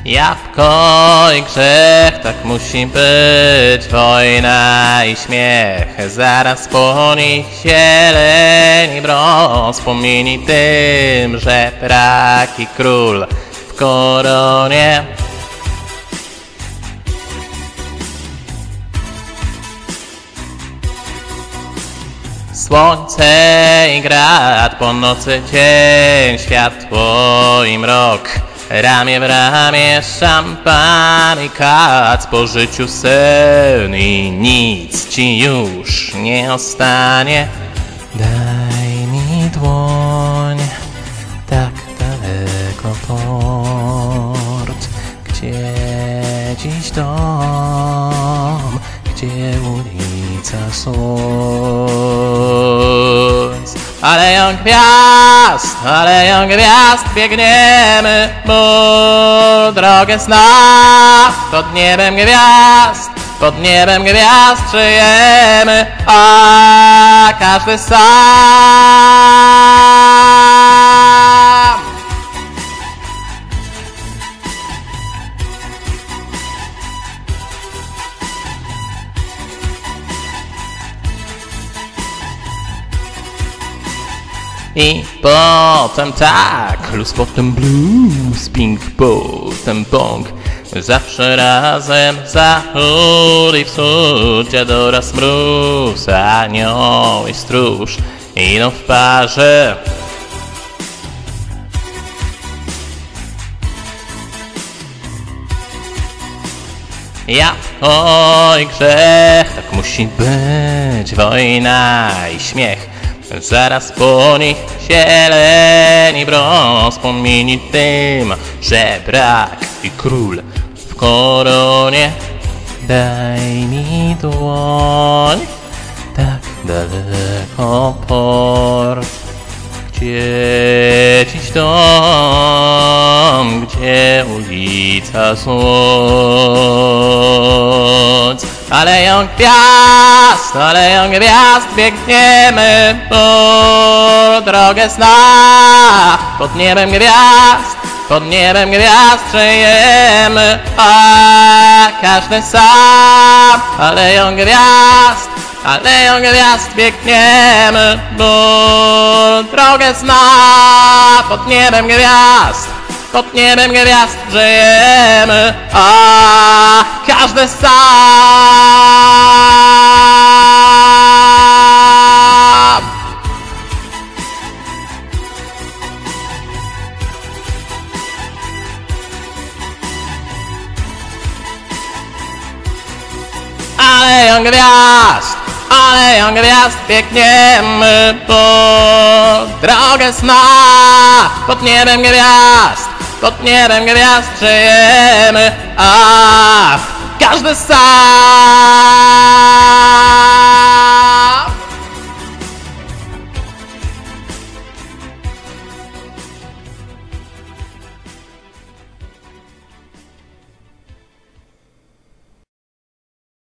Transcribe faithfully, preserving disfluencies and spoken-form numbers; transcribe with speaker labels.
Speaker 1: Jabłko i grzech, tak musi być. Wojna i śmiech, zaraz po nich zieleń i brąz. Pomieni tym, że brak i król w koronie. Słońce i grad, po nocy dzień, światło i mrok. Ramię w ramię, szampan i kac, po życiu sen i nic ci już nie ostanie. Daj mi dłoń, tak daleko port, gdzie dziś dom, gdzie ulica słońc. Aleją gwiazd, aleją gwiazd, biegniemy, bo drogę zna. Pod niebem gwiazd, pod niebem gwiazd żyjemy, a każdy sam. I potem tak, luz, potem blues, ping, potem pong. Zawsze razem zachód i wschód, dziadora mróz, anioł i stróż idą w parze. Jabłko i grzech, tak musi być. Wojna i śmiech, zaraz po nich zieleń i brąz. Pomieni tym, że brak i król w koronie. Daj mi dłoń, tak daleko port, gdzie dziś dom, gdzie ulica słońc. Aleją gwiazd, aleją gwiazd, biegniemy, bo drogę zna. Pod niebem gwiazd, pod niebem gwiazd żyjemy, a każdy sam. Aleją gwiazd, aleją gwiazd, biegniemy, bo drogę zna. Pod niebem gwiazd, pod niebem gwiazd żyjemy, a każdy sam. Aleją gwiazd, aleją gwiazd, biegniemy, bo drogę zna. Pod niebem gwiazd, pod niebem gwiazd żyjemy, a każdy sam.